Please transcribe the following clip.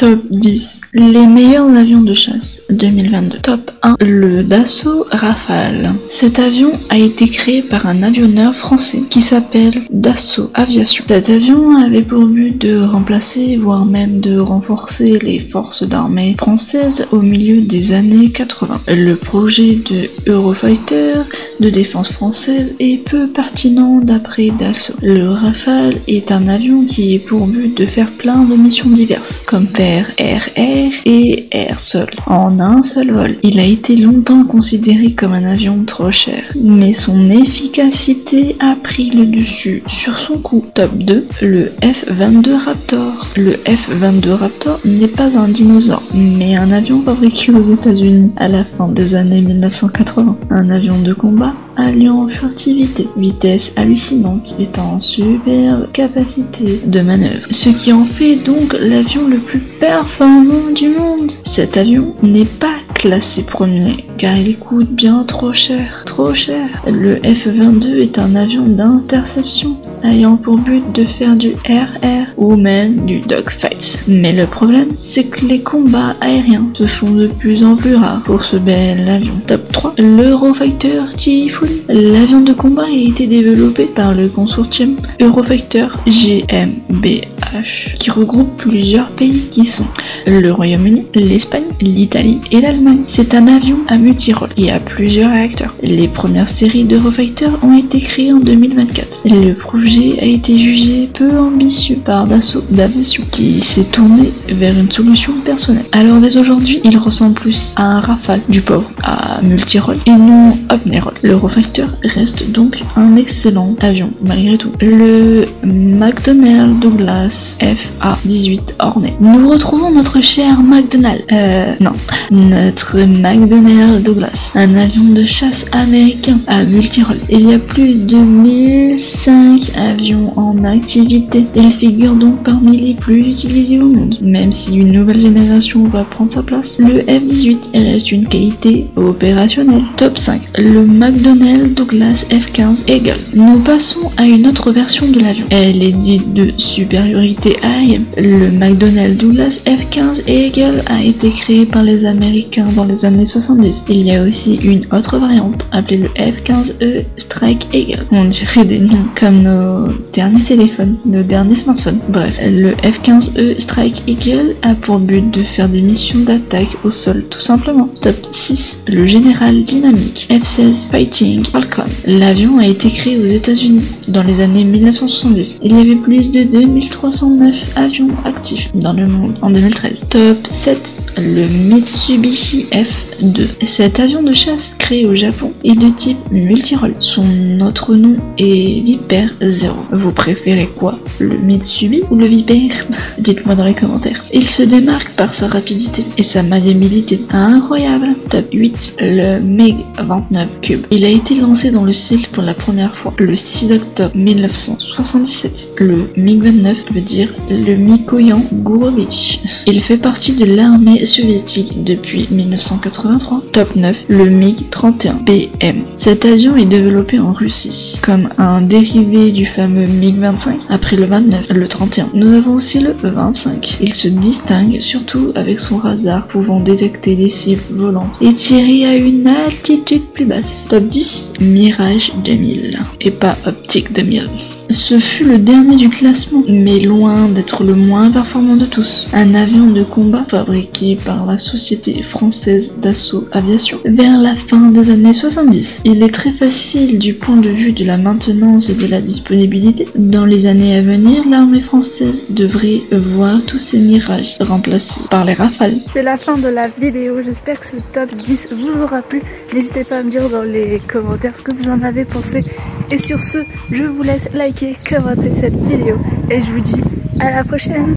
Top 10. Les meilleurs avions de chasse 2022. Top 1. Le Dassault Rafale. Cet avion a été créé par un avionneur français qui s'appelle Dassault Aviation. Cet avion avait pour but de remplacer, voire même de renforcer les forces d'armée françaises au milieu des années 80. Le projet de Eurofighter de défense française est peu pertinent d'après Dassault. Le Rafale est un avion qui est pour but de faire plein de missions diverses, comme faire air-air et air-sol en un seul vol. Il a été longtemps considéré comme un avion trop cher, mais son efficacité a pris le dessus sur son coût. Top 2, le F-22 Raptor. Le F-22 Raptor n'est pas un dinosaure, mais un avion fabriqué aux États-Unis à la fin des années 1980. Un avion de combat alliant furtivité, vitesse hallucinante et en super capacité de manœuvre, ce qui en fait donc l'avion le plus performant du monde. Cet avion n'est pas classé premier car il coûte bien trop cher. Le F-22 est un avion d'interception ayant pour but de faire du air-air ou même du dogfight. Mais le problème, c'est que les combats aériens se font de plus en plus rares pour ce bel avion. Top 3, l'Eurofighter Typhoon. L'avion de combat a été développé par le consortium Eurofighter GmbH qui regroupe plusieurs pays qui sont le Royaume-Uni, l'Espagne, l'Italie et l'Allemagne. C'est un avion à multirôle et à plusieurs réacteurs. Les premières séries d'Eurofighter ont été créées en 2024. Le projet a été jugé peu ambitieux par Dassault Aviation qui s'est tourné vers une solution personnelle. Alors dès aujourd'hui, il ressemble plus à un Rafale du pauvre à multirôle et non omnirôle. L'Eurofighter reste donc un excellent avion malgré tout. Le McDonnell Douglas FA-18 Hornet. Nous retrouvons notre cher notre McDonnell Douglas, un avion de chasse américain à multirôle. Il y a plus de 1005 avions en activité. Il figure donc parmi les plus utilisés au monde, même si une nouvelle génération va prendre sa place. Le F-18 reste une qualité opérationnelle. Top 5. Le McDonnell Douglas F-15 Eagle. Nous passons à une autre version de l'avion. Elle est dite de supériorité aérienne. Le McDonnell Douglas F-15 Eagle a été créé par les Américains dans les années 70. Il y a aussi une autre variante appelée le F-15E Strike Eagle. On dirait des noms comme nos derniers téléphones, nos derniers smartphones. Bref, le F-15E Strike Eagle a pour but de faire des missions d'attaque au sol tout simplement. Top 6. Le General Dynamics F-16 Fighting Falcon. L'avion a été créé aux États-Unis dans les années 1970. Il y avait plus de 2309 avions actifs dans le monde en 2013. Top 7. Le Mitsubishi F-2. Cet avion de chasse créé au Japon est de type multirôle. Son autre nom est Viper 0. Vous préférez quoi? Le Mitsubishi ou le Viper? Dites-moi dans les commentaires. Il se démarque par sa rapidité et sa maniabilité incroyable. Top 8. Le MiG-29 Cube. Il a été lancé dans le ciel pour la première fois le 6 octobre 1977. Le MiG-29 veut dire le Mikoyan Gourovitch. Il fait partie de l'armée soviétique depuis 1983. Top 9. Le MiG-31 BM. Cet avion est développé en Russie comme un dérivé du fameux MiG-25 après le 29, le 31. Nous avons aussi le 25. Il se distingue surtout avec son radar pouvant détecter des cibles volantes et tirer à une altitude plus basse. Top 10. Mirage 2000 et pas Optique 2000. Ce fut le dernier du classement, mais loin d'être le moins performant de tous. Un avion de combat fabriqué par la société française Dassault Aviation vers la fin des années 70. Il est très facile du point de vue de la maintenance et de la disponibilité. Dans les années à venir, l'armée française devrait voir tous ces mirages remplacés par les Rafales. C'est la fin de la vidéo, j'espère que ce top 10 vous aura plu. N'hésitez pas à me dire dans les commentaires ce que vous en avez pensé. Et sur ce, je vous laisse liker, commenter cette vidéo et je vous dis à la prochaine.